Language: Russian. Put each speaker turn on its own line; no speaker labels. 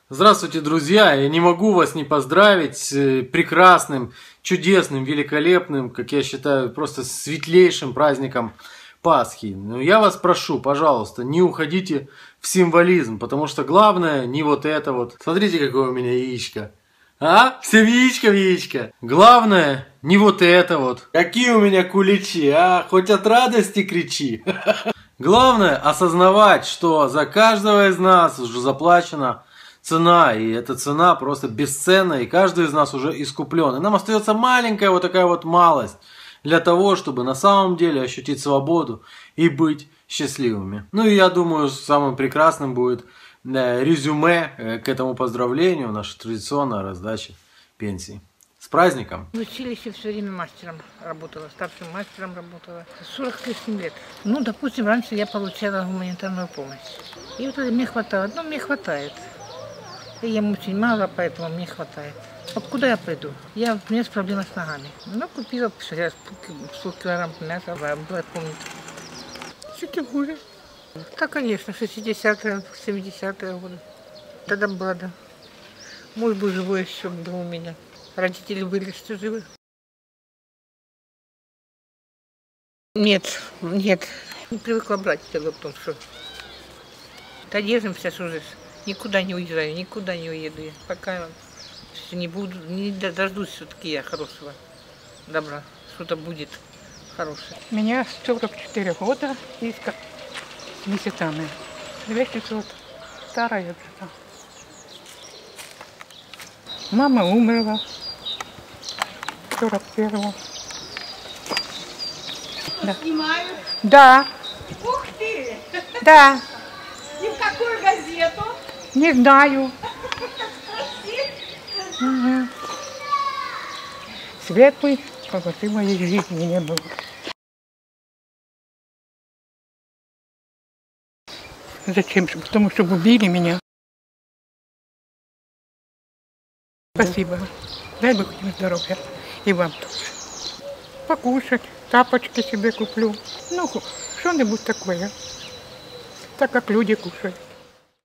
Здравствуйте, друзья! Я не могу вас не поздравить с прекрасным, чудесным, великолепным, как я считаю, просто светлейшим праздником Пасхи. Но я вас прошу, пожалуйста, не уходите в символизм, потому что главное не вот это вот. Смотрите, какое у меня яичко. А? Все яичко в яичко. Главное не вот это вот. Какие у меня куличи, а? Хоть от радости кричи. Главное осознавать, что за каждого из нас уже заплачена цена, и эта цена просто бесценна, и каждый из нас уже искуплен. И нам остается маленькая вот такая вот малость для того, чтобы на самом деле ощутить свободу и быть счастливыми. Ну и я думаю, самым прекрасным будет резюме к этому поздравлению, наша традиционная раздача пенсий. С праздником!
В училище все время мастером работала, старшим мастером работала. 48 лет. Ну, допустим, раньше я получала гуманитарную помощь. И вот мне хватало, ну, мне хватает. Я ем очень мало, поэтому мне хватает. Вот куда я пойду? У меня есть проблема с ногами. Ну, купила 100 килограмм мяса, было, помню. Чуть хуже. Да, конечно, 60-е, 70-е годы. Тогда было, да. Муж был живой еще был у меня. Родители были что живы. Нет, нет. Не привыкла брать, дело в том, что держимся уже. Никуда не уезжаю, никуда не уеду я. Пока не буду, не дождусь все-таки я хорошего добра. Что-то будет хорошее.
Меня 44 года и с месяцами. 200 старая уже. Мама умерла 41-го. Да.
Снимают?
Да.
Ух ты!
Да.
И в какую газету?
Не знаю.
Спроси.
Угу. Светлый, полосы моей жизни не было. Зачем? Потому что убили меня. Спасибо. Дай Бог тебе здоровья. И вам тоже. Покушать, тапочки себе куплю. Ну, что-нибудь такое. Так как люди кушают.